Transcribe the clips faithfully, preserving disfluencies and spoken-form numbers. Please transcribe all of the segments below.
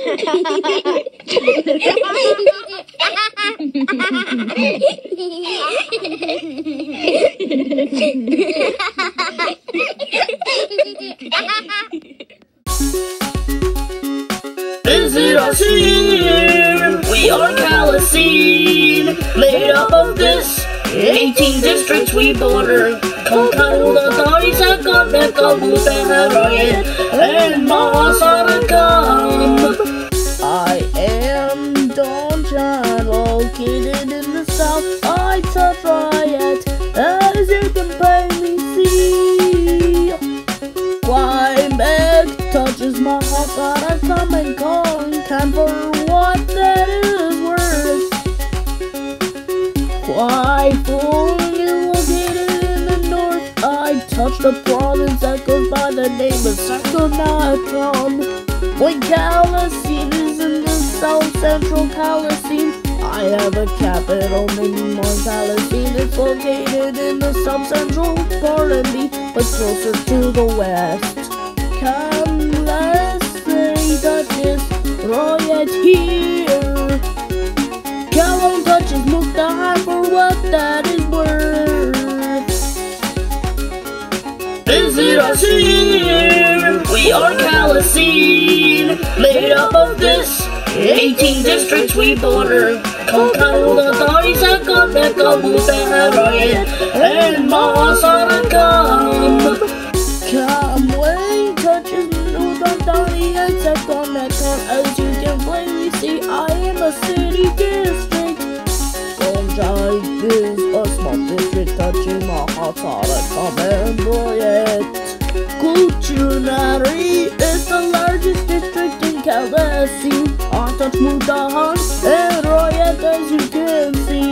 Visit us here, we are Kalasin, made up of this eighteen districts we border. Kalasin, Thailand, and Mahasarakam. I am Donchan, located in the south. I touch riot, as you can plainly see. Climate touches my heart, but I come and content for what that is worth. Why fully located in the north, I touch the province that goes by the name of Sakonakon. When Kalasin is in the south central Kalasin, I have a capital named Kalasin. It's located in the south central part of me, but closer to the west. Kalasin touches riot here. Kalasin touches Muktahan for what that is worth. Visit us here, we are Kalasin, made up of this eighteen districts we border. Kalasin, and Mahasarakam. Kamway touches Nudantani and Sakonakon. As you can plainly see, I am a city district. Songjai is a small district touching Mahasarakam and Royet. Kuchunari is the largest district in Kalasin. I touch Mudahan and Royet, as you can see.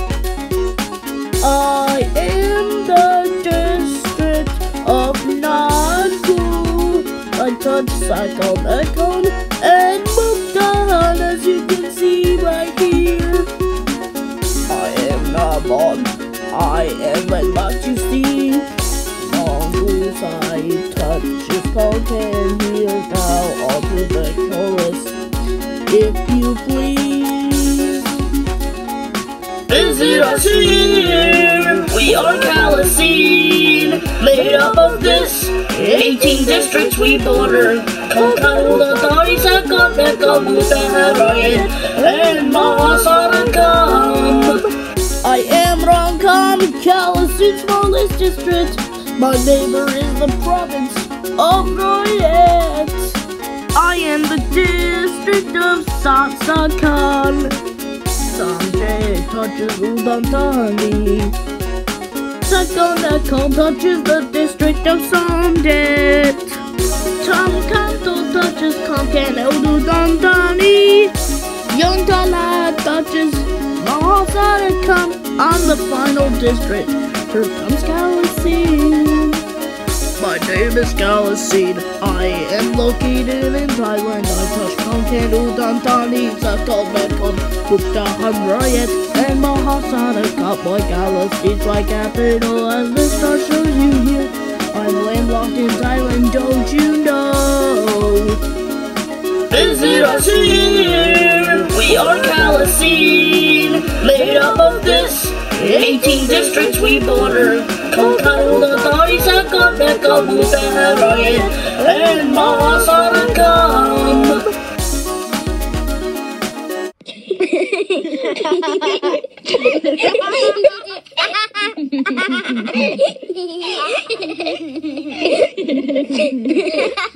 I am the district of Naku. I touch Sakonakon and Muktahan, as you can see right here. I am Nabon. I am what you see. Mongoose, I touch is Kokan here. Now I'll do the chorus, if you please. Visit us here, we are Kalasin, made up of this eighteen districts we border. Kalasin, and Mahasarakam. I am Rongkam, Kalasin's smallest district. My neighbor is the province of Royet. I am the district of Satsakan. Sanjay touches Udantani. Sakonakon touches the district of Samdet. Tamkanto touches Konkan Udantani. Yontala touches Mahasarakam. I'm the final district. Here comes Kalasin. My name is Kalasin. I am located in Thailand. I touch Konkan Udantani, Sakonakon, Muktahan, Riot, and Mahasarakam. My Kalasin's my capital, as the star shows you here. I'm landlocked in Thailand, don't you know? Visit us here, we are Kalasin, made up of this eighteen districts we border. Kalasin, and Mahasarakam. Ha ha ha ha!